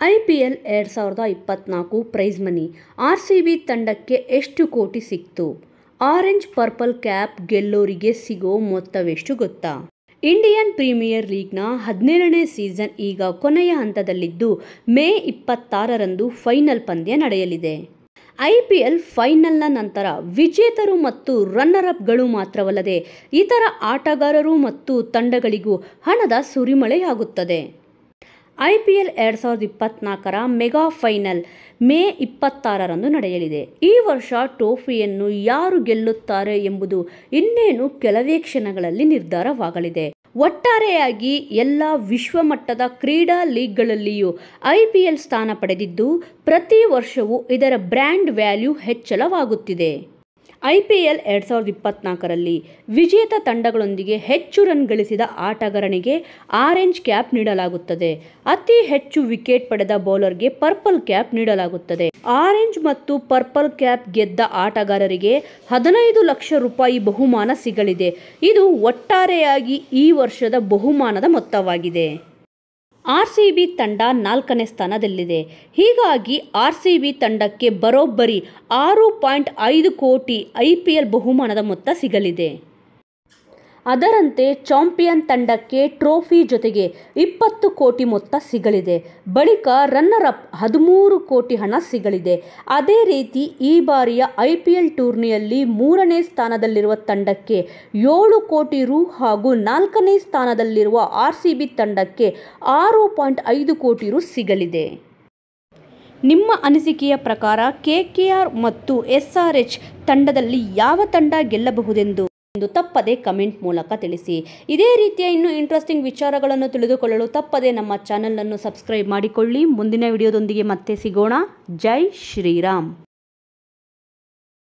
IPL 2024 prize money RCB ತಂಡಕ್ಕೆ ಎಷ್ಟು ಕೋಟಿ ಸಿಕ್ತು? ಆರೆಂಜ್ ಪರ್ಪಲ್ ಕ್ಯಾಪ್ ಗೆಲ್ಲೋರಿಗೆ ಸಿಗೋ ಮೊತ್ತವೆಷ್ಟು ಗೊತ್ತಾ? ಇಂಡಿಯನ್ ಪ್ರೀಮಿಯರ್ ಲೀಗ್ನ 17ನೇ ಸೀಸನ್ ಈಗ ಕೊನೆಯ ಹಂತದಲ್ಲಿದ್ದು ಮೇ 26ರಂದು ಫೈನಲ್ ಪಂದ್ಯ ನಡೆಯಲಿದೆ. IPL ಫೈನಲ್ನ ನಂತರ ವಿಜೇತರು ಮತ್ತು ರನ್ನರ್ ಅಪ್ಗಳು ಮಾತ್ರವಲ್ಲದೆ ಇತರ ಆಟಗಾರರು ಮತ್ತು ತಂಡಗಳಿಗೂ ಹಣದ ಸುರಿಮಳೆಯಾಗುತ್ತದೆ. IPL 2024ರ ಮೆಗಾ ಫೈನಲ್ ಮೇ 26ರಂದು ನಡೆಯಲಿದೆ. ಈ ವರ್ಷ ಟ್ರೋಫಿಯನ್ನು ಯಾರು ಗೆಲ್ಲುತ್ತಾರೆ ಎಂಬುದು ಇನ್ನೇನು ಕೆಲವೇ ಕ್ಷಣಗಳಲ್ಲಿ ನಿರ್ಧಾರವಾಗಲಿದೆ. ಒಟ್ಟಾರೆಯಾಗಿ ಎಲ್ಲ ವಿಶ್ವಮಟ್ಟದ ಕ್ರೀಡಾ ಲೀಗ್ಗಳಲ್ಲಿಯೂ IPL ಸ್ಥಾನ ಪಡೆದಿದ್ದು, ಪ್ರತಿ ವರ್ಷವೂ ಇದರ ಬ್ರ್ಯಾಂಡ್ ವ್ಯಾಲ್ಯೂ ಹೆಚ್ಚಳವಾಗುತ್ತಿದೆ. IPL 2024ರಲ್ಲಿ ವಿಜೇತ ತಂಡಗಳೊಂದಿಗೆ ಹೆಚ್ಚು ರನ್ ಗಳಿಸಿದ ಆಟಗಾರನಿಗೆ ಆರೆಂಜ್ ಕ್ಯಾಪ್ ನೀಡಲಾಗುತ್ತದೆ. ಅತಿ ಹೆಚ್ಚು ವಿಕೆಟ್ ಪಡೆದ ಬೌಲರ್ಗೆ ಪರ್ಪಲ್ ಕ್ಯಾಪ್ ನೀಡಲಾಗುತ್ತದೆ. ಆರೆಂಜ್ ಮತ್ತು ಪರ್ಪಲ್ ಕ್ಯಾಪ್ ಗೆದ್ದ ಆಟಗಾರರಿಗೆ 15 ಲಕ್ಷ ರೂಪಾಯಿ ಬಹುಮಾನ ಸಿಗಲಿದೆ. ಇದು ಒಟ್ಟಾರೆಯಾಗಿ ಈ ವರ್ಷದ ಬಹುಮಾನದ ಮೊತ್ತವಾಗಿದೆ. RCB ತಂಡ 4ನೇ ಸ್ಥಾನದಲ್ಲಿದೆ. ಹೀಗಾಗಿ RCB ತಂಡಕ್ಕೆ ಬರೋಬ್ಬರಿ 6.5 ಕೋಟಿ IPL ಬಹುಮಾನದ ಮೊತ್ತ ಸಿಗಲಿದೆ. ಅದರಂತೆ ಚಾಂಪಿಯನ್ ತಂಡಕ್ಕೆ ಟ್ರೋಫಿ ಜೊತೆಗೆ 20 ಕೋಟಿ ಮೊತ್ತ ಸಿಗಲಿದೆ. ಬಳಿಕ ರನ್ನರ್ ಅಪ್ 13 ಕೋಟಿ ಹಣ ಸಿಗಲಿದೆ. ಅದೇ ರೀತಿ ಈ ಬಾರಿಯ IPL ಟೂರ್ನಿಯಲ್ಲಿ 3ನೇ ಸ್ಥಾನದಲ್ಲಿರುವ ತಂಡಕ್ಕೆ 7 ಕೋಟಿ ರು ಹಾಗೂ 4ನೇ ಸ್ಥಾನದಲ್ಲಿರುವ RCB ತಂಡಕ್ಕೆ 6.5 ಕೋಟಿ ರು ಸಿಗಲಿದೆ. ನಿಮ್ಮ ಅನಿಸಿಕೆಯ ಪ್ರಕಾರ KKR ಮತ್ತು SRH ತಂಡದಲ್ಲಿ ಯಾವ ತಂಡ ಗೆಲ್ಲಬಹುದೆಂದು ತಪ್ಪದೆ ಕಮೆಂಟ್ ಮೂಲಕ ತಿಳಿಸಿ. ಇದೇ ರೀತಿಯ ಇನ್ನೂ ಇಂಟ್ರೆಸ್ಟಿಂಗ್ ವಿಚಾರಗಳನ್ನು ತಿಳಿದುಕೊಳ್ಳಲು ತಪ್ಪದೆ ನಮ್ಮ ಚಾನೆಲ್ ಅನ್ನು ಸಬ್ಸ್ಕ್ರೈಬ್ ಮಾಡಿಕೊಳ್ಳಿ. ಮುಂದಿನ ವಿಡಿಯೋದೊಂದಿಗೆ ಮತ್ತೆ ಸಿಗೋಣ. ಜೈ ಶ್ರೀರಾಮ್.